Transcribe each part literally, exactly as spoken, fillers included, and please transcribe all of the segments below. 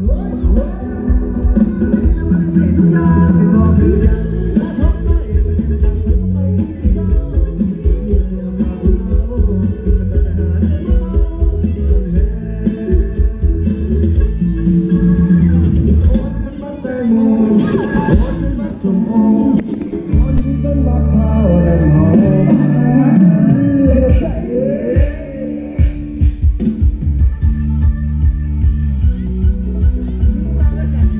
เ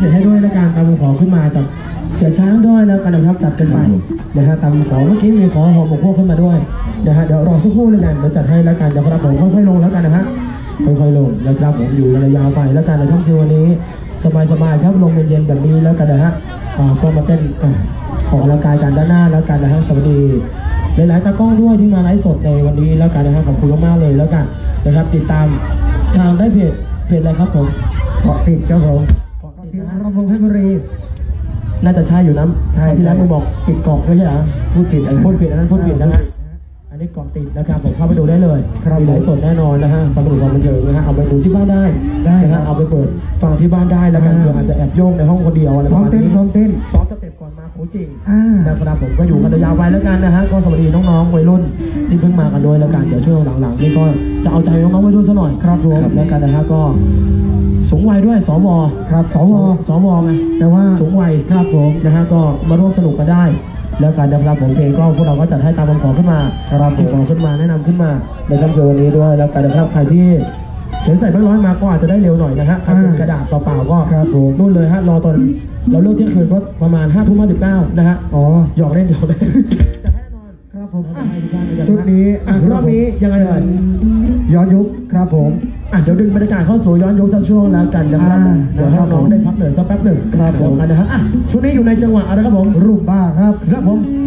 เศษให้ด้วยแล้วการตามขอขึ้นมาจากเสียช้างด้วยแล้วกันนะครับจัดกันไปนะฮะตามขอเมื่อกี้มีขอหอมหมกพวกขึ้นมาด้วยนะฮะเดี๋ยวรอสักครู่เลยกันเดี๋ยวจัดให้แล้วกันเดี๋ยวครับผมค่อยๆลงแล้วกันนะฮะค่อยๆลงแล้วครับผมอยู่ระยะไปแล้วกันในค่ำคืนวันนี้สบายๆครับลงเย็นๆแบบนี้แล้วกันนะฮะก็มาเต้นออกกำลังกายกันด้านหน้าแล้วกันนะฮะสวัสดีหลายๆตากล้องด้วยที่มาไลฟ์สดในวันนี้แล้วกันนะฮะขอบคุณมากๆเลยแล้วกันนะครับติดตามทางได้เพจเพจอะไรครับผมเกาะติดครับผมเกาะติดรำวงเพชรบุรีน่าจะใช่อยู่นะใช่ที่แล้วมึงบอกติดเกาะไม่ใช่เหรอพูดผิดอะไรพูดผิดอันนั้นพูดผิดนะฮะอันนี้เกาะติดนะครับผมเข้าไปดูได้เลยมีไลฟ์สดแน่นอนนะฮะสนุกความบันเทิงนะฮะเอาไปดูที่บ้านได้ได้นะฮะเอาไปเปิดฟังที่บ้านได้แล้วกันเผื่ออาจจะแอบโยกในห้องคนเดียวอะไรประมาณนี้ซ้อมเต้นซ้อมสเต็ปก่อนมาโคจริงนะครับผมก็อยู่กันยาวไปแล้วกันนะฮะก็สวัสดีน้องๆวัยรุ่นที่เพิ่งมากันด้วยแล้วกันเดี๋ยวช่วงหลังๆนี่ก็จะเอาใจน้องๆวัยรุ่นซะหน่อยครับรวมแล้วกันนะฮะก็สูงวัยด้วยสวครับสวสวไงแต่ว่าสูงวัยครับผมนะฮะก็มาร่วมสนุกกันได้แล้วกันนะครับผมเพลงก็พวกเราก็จัดให้ตามคำขอขึ้นมาครับที่ขอขึ้นมาแนะนำขึ้นมาในค่ำคืนวันนี้ด้วยแล้วกันนะครับใครที่เขียนใส่แบงค์ร้อยมาก็อาจจะได้เร็วหน่อยนะฮะถ้าเป็นกระดาษเปล่าๆก็นู่นเลยฮะรอตอนเราเลิกเที่ยงคืนก็ประมาณห้าทุ่มห้าสิบเก้านะฮะอ๋อหยอกเล่นหยอกเล่นจะให้แน่นอนครับผมชุดนี้รอบนี้ยังไงเอ่ยย้อนยุคครับผมอ่ะเดี๋ยวดึงบรรยากาศเข้าสู่ย้อนยุคช่วงแล้วกันนะครับเดี๋ยวให้น้องได้พักเหนื่อยสักแป๊บหนึ่งครับผมกันนะฮะอ่ะช่วงนี้อยู่ในจังหวะอะไรครับผมรูปบ้าครับครับผม